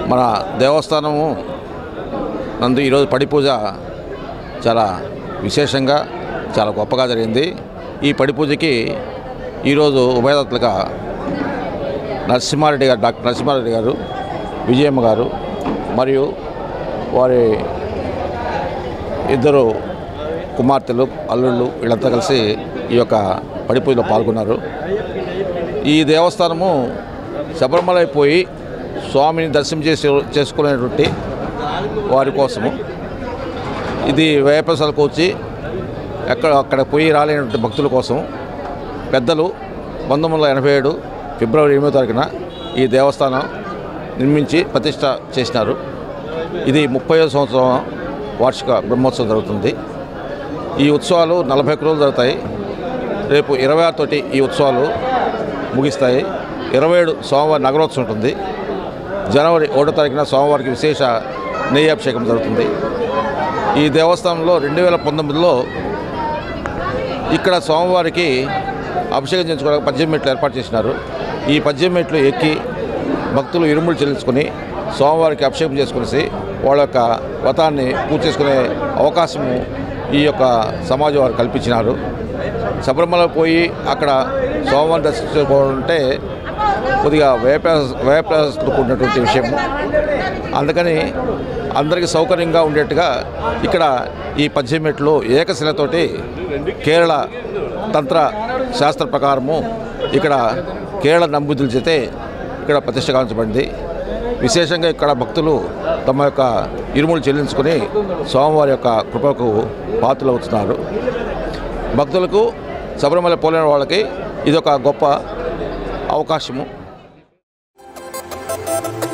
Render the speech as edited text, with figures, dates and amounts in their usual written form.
మన దేవస్థానము నందు ఈరోజు పడి పూజ చాలా విశేషంగా చాలా గొప్పగా జరిగింది. ఈ పడి పూజకి ఈరోజు ఉభయదాతలుగా నరసింహారెడ్డి గారు, డాక్టర్ నరసింహారెడ్డి గారు, విజయమ్మ గారు మరియు వారి ఇద్దరు కుమార్తెలు, అల్లుళ్ళు వీళ్ళంతా కలిసి ఈ యొక్క పడి పూజలో పాల్గొన్నారు. ఈ దేవస్థానము శబరిమల అయిపోయి స్వామిని దర్శనం చేసుకునేటువంటి వారి కోసము ఇది వేపసాలకు వచ్చి అక్కడ పోయి రాలేనటువంటి భక్తుల కోసం పెద్దలు 1987 ఫిబ్రవరి 8వ తారీఖున ఈ దేవస్థానం నిర్మించి ప్రతిష్ట చేసినారు. ఇది 30వ సంవత్సరం వార్షిక బ్రహ్మోత్సవం జరుగుతుంది. ఈ ఉత్సవాలు 41 రోజులు జరుగుతాయి. రేపు 26 తోటి ఈ ఉత్సవాలు ముగిస్తాయి. 27 సోమవారం నగరోత్సవం ఉంటుంది. జనవరి 1వ తారీఖున సోమవారికి విశేష నెయ్యి అభిషేకం జరుగుతుంది. ఈ దేవస్థానంలో 2019లో ఇక్కడ సోమవారికి అభిషేకం చేయించుకోవడానికి 18 మెట్లు ఏర్పాటు చేసినారు. ఈ 18 మెట్లు ఎక్కి భక్తులు ఇరుములు చెల్లించుకొని సోమవారికి అభిషేకం చేసుకునేసి వాళ్ళ యొక్క వ్రతాన్ని పూర్తి చేసుకునే అవకాశము ఈ యొక్క సమాజం వారు కల్పించినారు. శబరిమల పోయి అక్కడ సోమవారం దర్శించుకోవాలంటే కొద్దిగా వ్యయప్రయాసంతో కూడినటువంటి విషయము. అందుకని అందరికీ సౌకర్యంగా ఉండేట్టుగా ఇక్కడ ఈ 18 మెట్లు ఏకశిలతోటి కేరళ తంత్ర శాస్త్ర ప్రకారము ఇక్కడ కేరళ నంబూదుల చేతే ఇక్కడ ప్రతిష్ట గావించబడింది. విశేషంగా ఇక్కడ భక్తులు తమ యొక్క ఇరుములు చెల్లించుకొని స్వామివారి యొక్క కృపకు పాత్రలవుతున్నారు. భక్తులకు శబరిమల పోలేని వాళ్ళకి ఇదొక గొప్ప అవకాశము.